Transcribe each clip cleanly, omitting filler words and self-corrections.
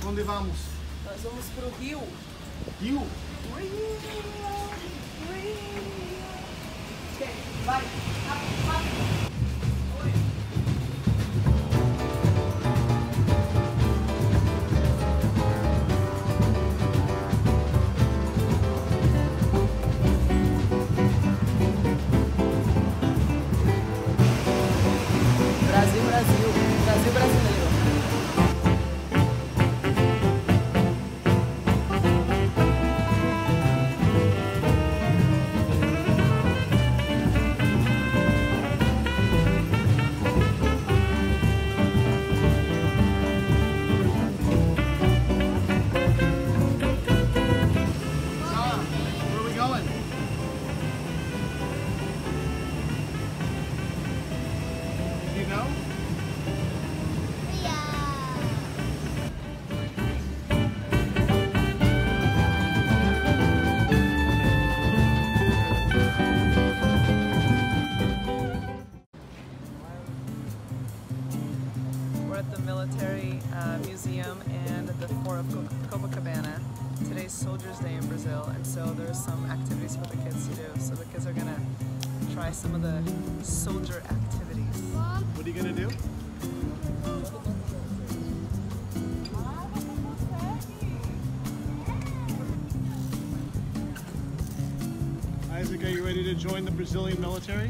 Onde vamos? Nós vamos pro Rio. Rio? Vai, rápido, rápido. Brasil, Brasil, Brasil brasileiro. We're at the military museum and the Fort Copacabana. Today's Soldiers' Day in Brazil, and so there's some activities for the kids to do. So the kids are gonna try some of the soldier activities. What are you gonna do? Isaac, are you ready to join the Brazilian military?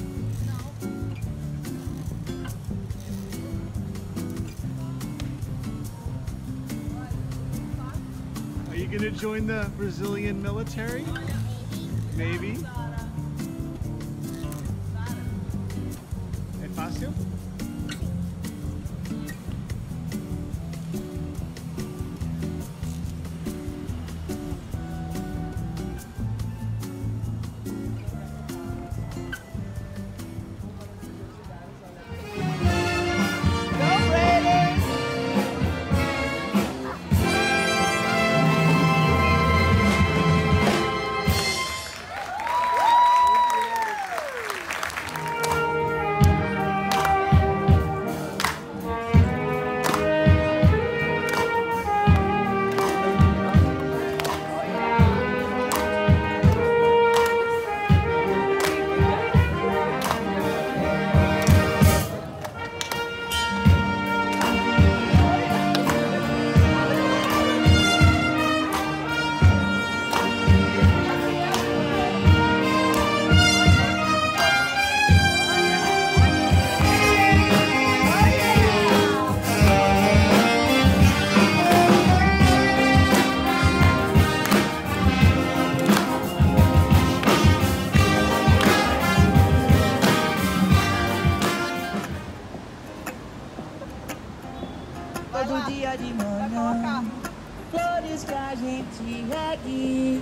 Are you going to join the Brazilian military? Maybe. É fácil? Todo dia de manhã, flores que a gente regue.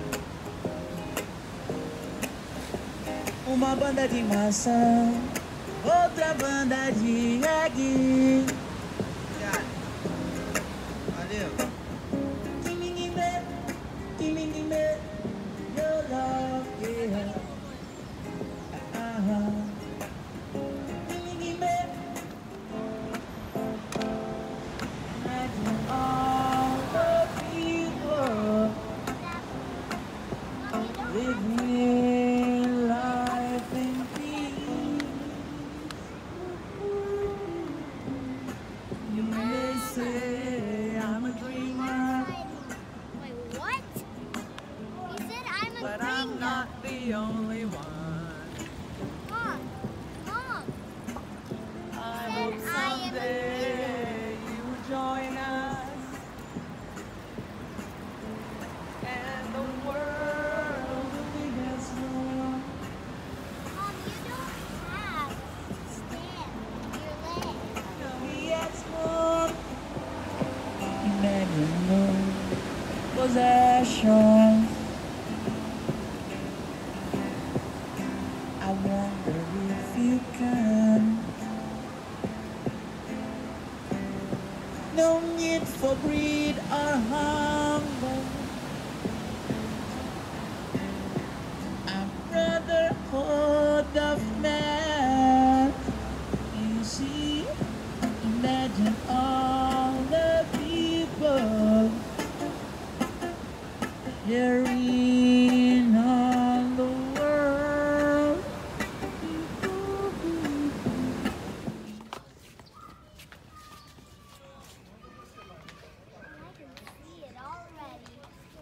Uma banda de maçã, outra banda de reggae. Valeu. Timingue, your love, yeah. All the people living life in peace. You may say I'm a dreamer. Wait, what? He said I'm a But dreamer. I'm not the only one. Mom. I Said hope I am a someday you will join us. And the world will be as one. Mom, you don't have stand your leg. We as one. Imagine no possessions. I wonder if you can. No need for greed or hunger. A brotherhood of man. You see, imagine all the people carrying on the world. I can see it already.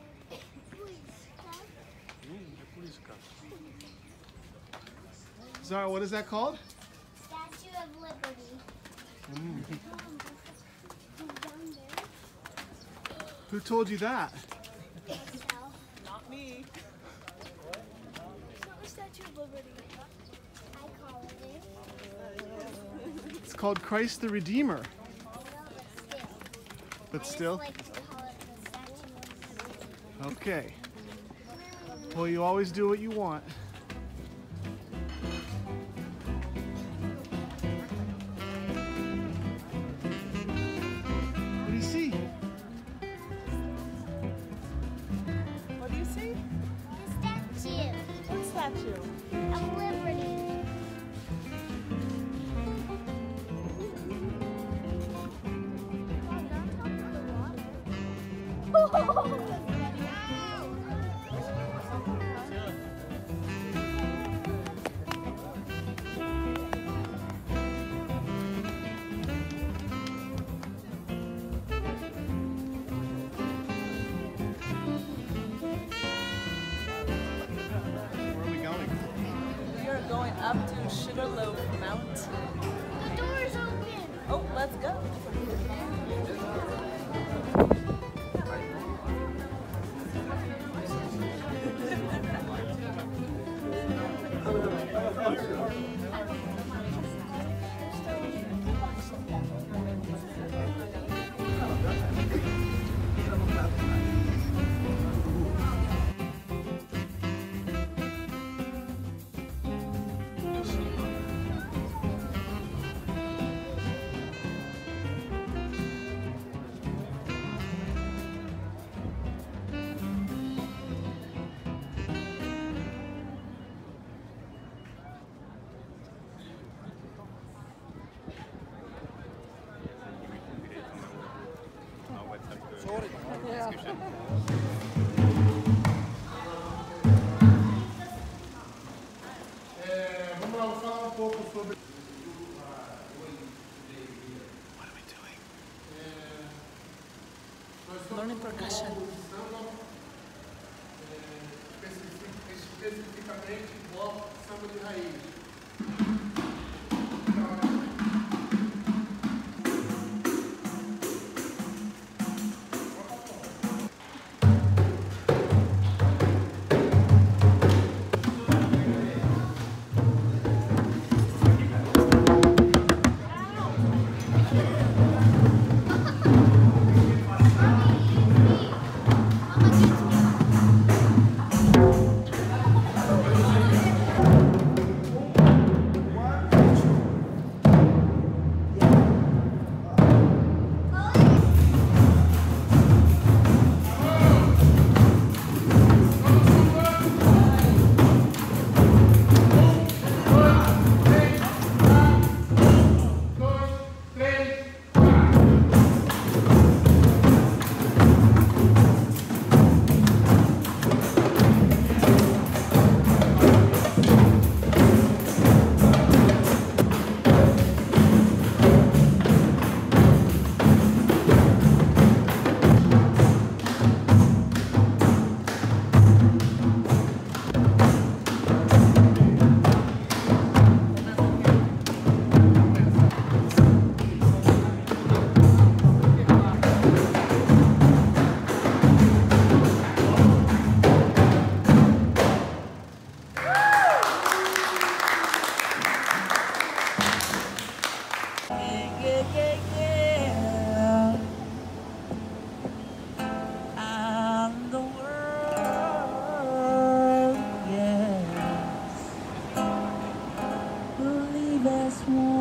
Zara, what is that called? Statue of Liberty. Who told you that? Not me. It's not a Statue of Liberty. I call it. It's called Christ the Redeemer. I know, But I still? just like to call it the Statue of Liberty. Okay. Well, you always do what you want. What do you see? What do you see? The statue What statue? of Liberty. Where are we going? We are going up to Sugar Loaf Mountain. The door's open. Oh, let's go. Vamos lá, vou falar pouco sobre. What are we doing? Learning percussion. Samba, especificamente bloco samba de raiz. Believe as one.